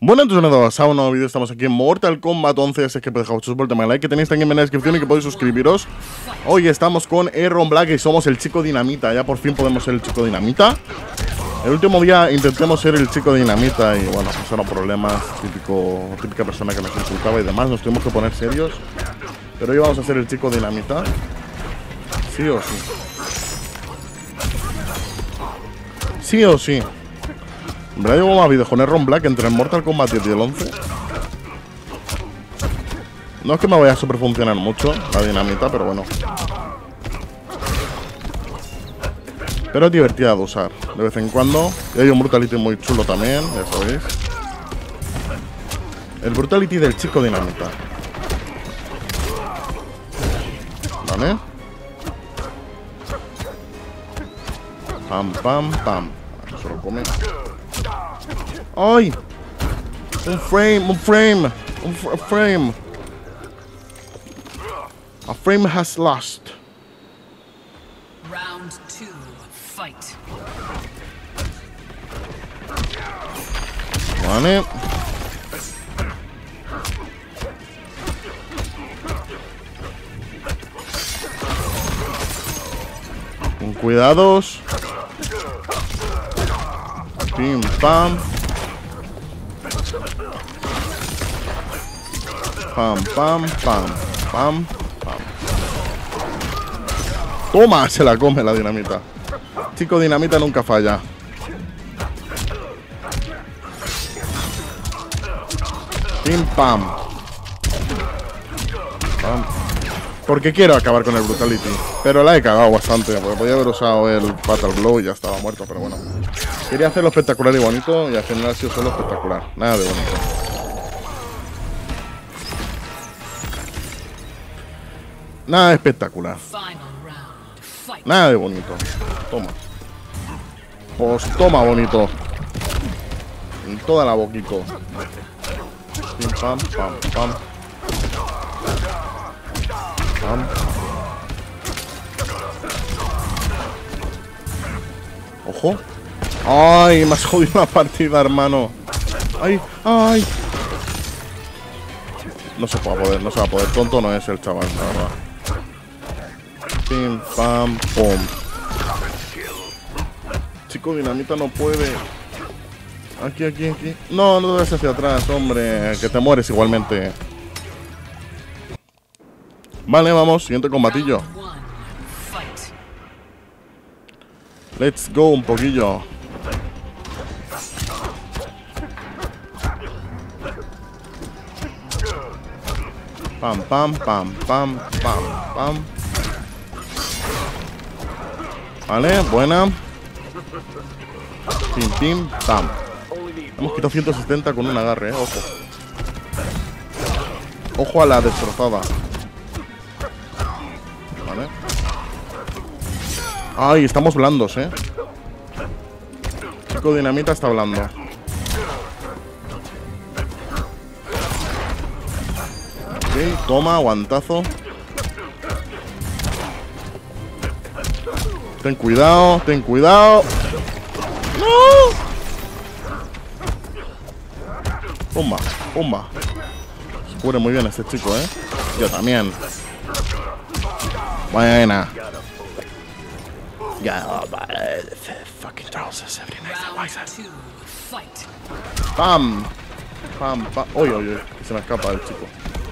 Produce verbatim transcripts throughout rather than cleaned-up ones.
Bueno, entonces bienvenidos a un nuevo vídeo. Estamos aquí en Mortal Kombat once. Así que podéis dejar vuestro soporte, like, que tenéis también en la descripción y que podéis suscribiros. Hoy estamos con Erron Black y somos el chico dinamita. Ya por fin podemos ser el chico dinamita. El último día intentemos ser el chico dinamita y bueno, pasaron problemas. Típico, típica persona que nos insultaba y demás. Nos tuvimos que poner serios. Pero hoy vamos a ser el chico dinamita. Sí o sí. Sí o sí. En verdad llevo más vídeos con Erron Black entre el Mortal Kombat diez y el once. No es que me vaya a super funcionar mucho la dinamita, pero bueno. Pero es divertida de usar de vez en cuando. Y hay un Brutality muy chulo también, ya sabéis. El Brutality del chico dinamita. Vale. Pam, pam, pam. Se lo come. ¡Ay! Un frame, un frame, un fr frame. A frame has lost. Round two, fight. Vale. Con cuidados. Pim, pam. Pam, pam, pam, pam, pam. Toma, se la come la dinamita. Chico dinamita nunca falla. Pim, pam. Pam. Porque quiero acabar con el Brutality. Pero la he cagado bastante. Porque podía haber usado el Fatal Blow y ya estaba muerto. Pero bueno. Quería hacerlo espectacular y bonito. Y al final ha sido solo espectacular. Nada de bonito. Nada de espectacular. Nada de bonito. Toma. Pues toma, bonito. En toda la boquito. Pim, pam, pam, pam. Pam. Ojo. Ay, me has jodido la partida, hermano. Ay, ay. No se va a poder, no se va a poder. Tonto no es el chaval, la verdad. Pim, pam, pum. Chico dinamita no puede. Aquí, aquí, aquí. No, no te ves hacia atrás, hombre. Que te mueres igualmente. Vale, vamos. Siguiente combatillo. Let's go un poquillo. Pam, pam, pam, pam, pam, pam. Vale, buena. Pim, pim, pam. Hemos quitado ciento setenta con un agarre, eh. Ojo. Ojo a la destrozada. Vale. Ay, estamos blandos, eh. Chico dinamita está blando. Ok, toma, aguantazo. Ten cuidado, ten cuidado. ¡No! Pumba, pumba. Se cubre muy bien este chico, ¿eh? Yo también. Buena. Ya, fucking trousers, Pam. Pam, pam. Uy, uy, uy. Se me escapa el chico.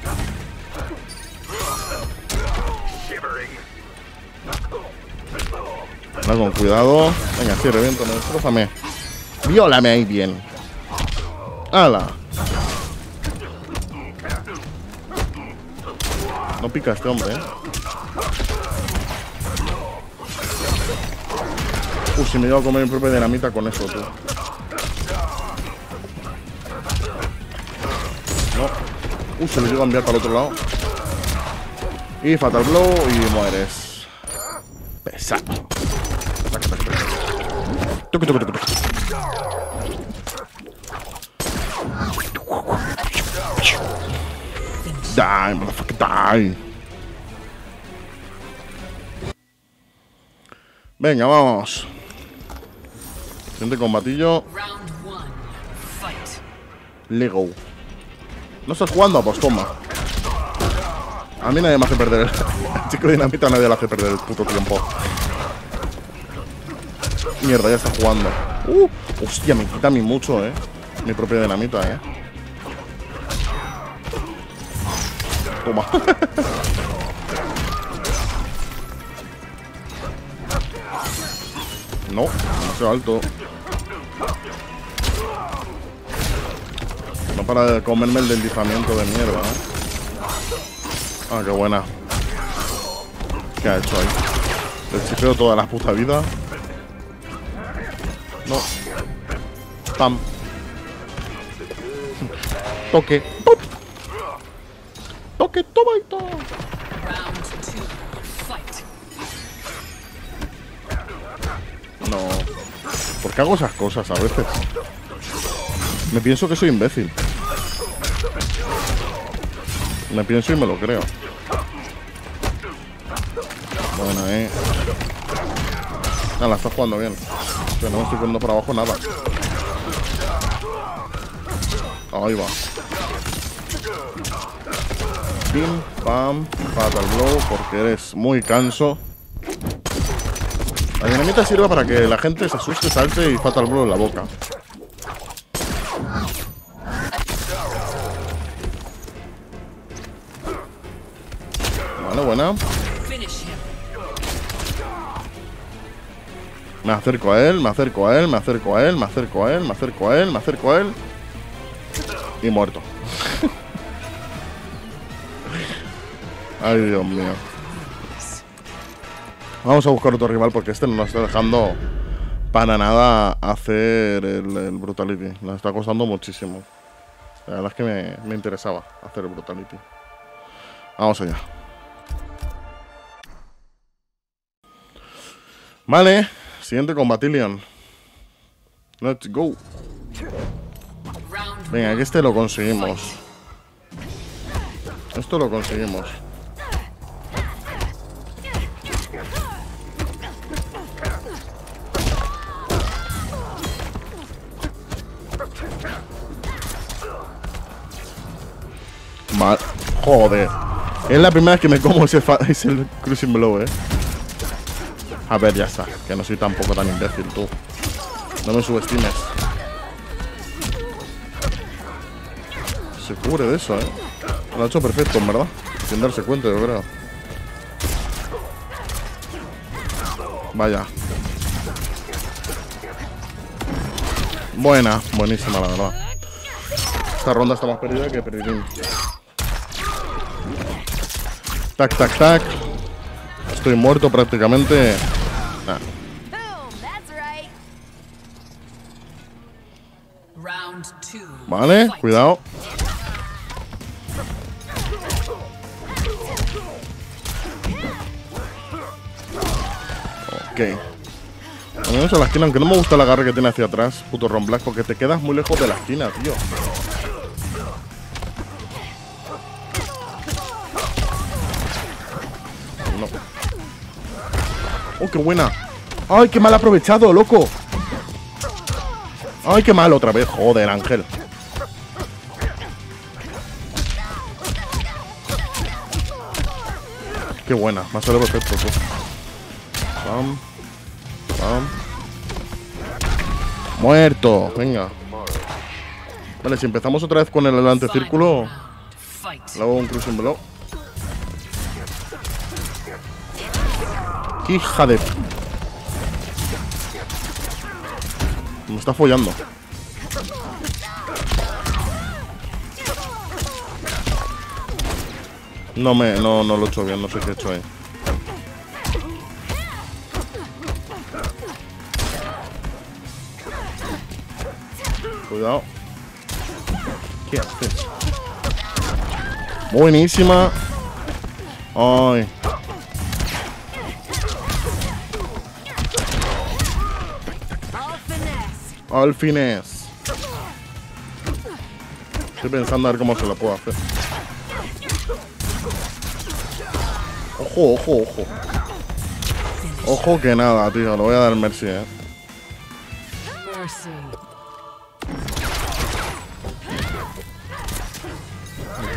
Va con cuidado. Venga, sí, reviéntame, destrozame. Viólame ahí bien. ¡Hala! No pica este hombre, eh. Uh, si me llevo a comer mi propia dinamita con eso, tú. No. Uh, se lo llevo a enviar para el otro lado. Y Fatal Blow y mueres. Pesado. Toque, toque, toque. Die, motherfucker, die. Venga, vamos. Siguiente combatillo. Lego. ¿No estás jugando? Pues toma. A mí nadie me hace perder el... el chico dinamita, nadie le hace perder el puto tiempo. Mierda, ya está jugando. Uh, hostia, me quita a mí mucho, eh. Mi propia dinamita, eh. Toma. No, demasiado alto. No para de comerme el deslizamiento de mierda, ¿eh? Ah, qué buena. ¿Qué ha hecho ahí? Le chifeo toda la puta vida. No. Pam. Toque. ¡Pum! Toque, toma y todo. Round two, fight. No. ¿Por qué hago esas cosas a veces? Me pienso que soy imbécil. Me pienso y me lo creo. Bueno, eh. Ah, la está jugando bien. O sea, no me estoy poniendo por abajo nada. Ahí va. Pim, pam, fatal blow, porque eres muy canso. La dinamita sirve para que la gente se asuste, salte y fatal blow en la boca. Vale, buena. Me acerco a él, me acerco a él, me acerco a él, me acerco a él, me acerco a él, me acerco a él. Y muerto. Ay, Dios mío. Vamos a buscar otro rival porque este no nos está dejando para nada hacer el, el Brutality. Nos está costando muchísimo. La verdad es que me, me interesaba hacer el Brutality. Vamos allá. Vale. Siguiente combatillion. Let's go. Venga, que este lo conseguimos. Esto lo conseguimos. Mal. Joder. Es la primera vez que me como ese, ese Cruising Blow, eh. A ver, ya está. Que no soy tampoco tan imbécil, tú. No me subestimes. Se cubre de eso, eh. Lo ha hecho perfecto, en verdad. Sin darse cuenta, yo creo. Vaya. Buena, buenísima, la verdad. Esta ronda está más perdida que perdidín. Tac, tac, tac. Estoy muerto prácticamente. Nah. Vale, cuidado. Ok. Al menos a la esquina, aunque no me gusta el agarre que tiene hacia atrás, puto Ron Black, porque te quedas muy lejos de la esquina, tío. No. Oh, qué buena. Ay, qué mal aprovechado, loco. Ay, qué mal otra vez. Joder, Ángel. Qué buena. Me ha salido perfecto, tú. Pam. Pam. Muerto. Venga. Vale, si empezamos otra vez con el adelante círculo, le hago un cruising blow. ¡Qué hija de... Me está follando. No me... No, no lo he hecho bien. No sé qué he hecho ahí. Cuidado. ¿Qué haces? Buenísima. Ay. Al finés. Estoy pensando a ver cómo se lo puedo hacer. Ojo, ojo, ojo. Ojo que nada, tío. Lo voy a dar mercy, eh.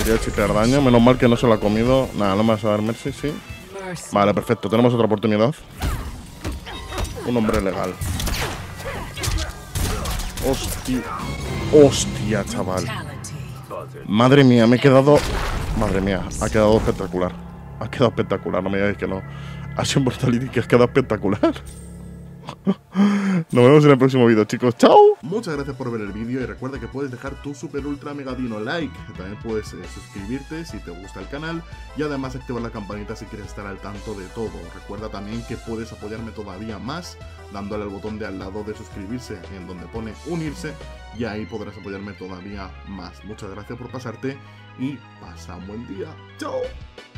Quería chipear daño. Menos mal que no se lo ha comido. Nada, no me vas a dar Mercy, sí. Mercy. Vale, perfecto. Tenemos otra oportunidad. Un hombre legal. Hostia. Hostia, chaval. Fatality. Madre mía, me he quedado... Madre mía, ha quedado espectacular. Ha quedado espectacular, no me digáis que no. Ha sido un Brutality que ha quedado espectacular. Nos vemos en el próximo vídeo, chicos. ¡Chao! Muchas gracias por ver el vídeo y recuerda que puedes dejar tu super ultra mega dino like. También puedes eh, suscribirte si te gusta el canal y además activar la campanita si quieres estar al tanto de todo. Recuerda también que puedes apoyarme todavía más dándole al botón de al lado de suscribirse en donde pone unirse y ahí podrás apoyarme todavía más. Muchas gracias por pasarte y pasa un buen día. ¡Chao!